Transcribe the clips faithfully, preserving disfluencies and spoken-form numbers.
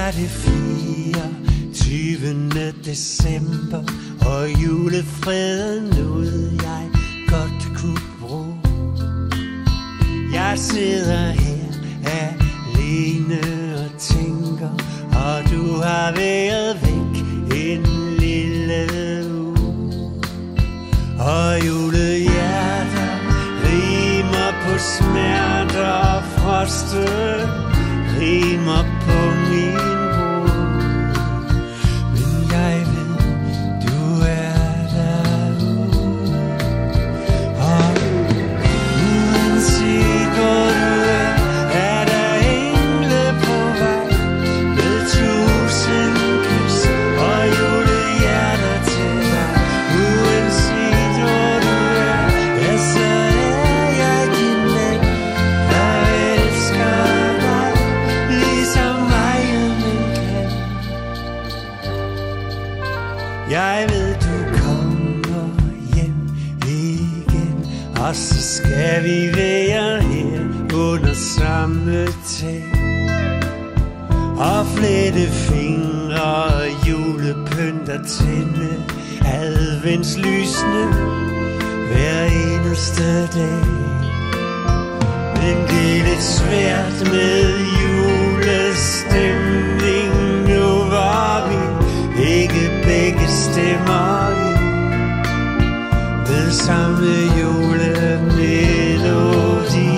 er det fireogtyvende december, og julefreden noget jeg godt kunne bruge. Jeg sidder her alene og tænker, og du har været væk en lille uge. Og julehjerter rimer på smerter, og froste rimer på min brud. Men jeg ved, du er derude. Og uanset hvor du er, er der engle på vej med tusind kys og julehjerter til dig. Uanset hvor du er, ja, så er jeg din ven, der elsker dig, ligesom mig man kan. Jeg ved, du kommer hjem igen, og så skal vi være her under samme tag og flette fingre og julepynt og tænde adventslysene hver eneste dag. Men det er lidt svært med julestemning nu, hvor vi ikke begge stemmer i ved samme julemelodi.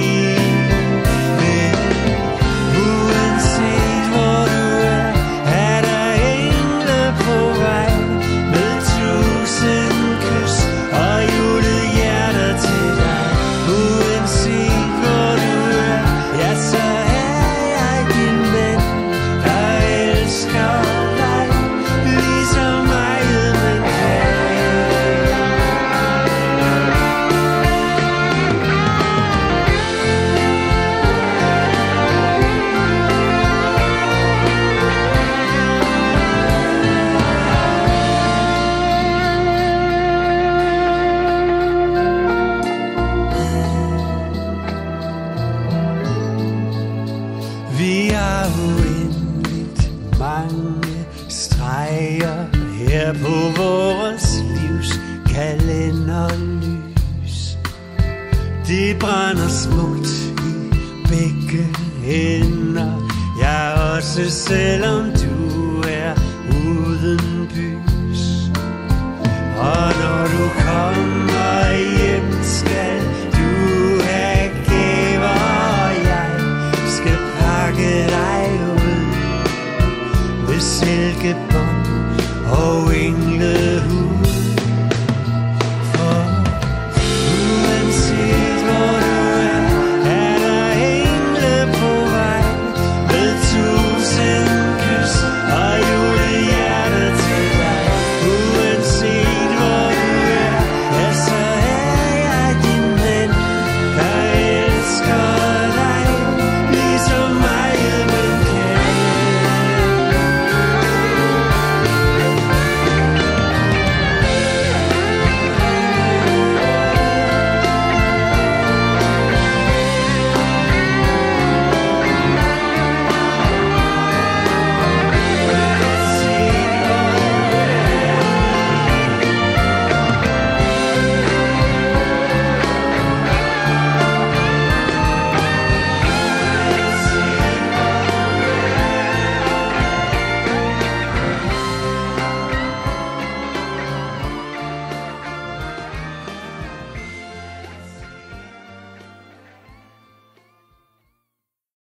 Men uanset hvor du er, er der engle på vej med tusind kys og julehjerter til dig. Uanset hvor du er, ja, så er jeg din ven, der elsker dig, ligesom mig man kan. Vi har uendeligt mange streger her på vores livs kalenderlys. Det brænder smukt i begge ender, ja, også selvom du er uden bys. Og når du kommer hjem, skal du have gaver, og jeg skal pakke dig ud med silkebånd